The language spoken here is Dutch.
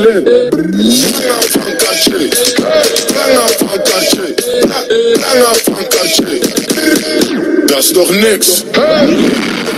Berlin. Langer van cartier. Langer van cartier. Langer van cartier. Dat is toch niks?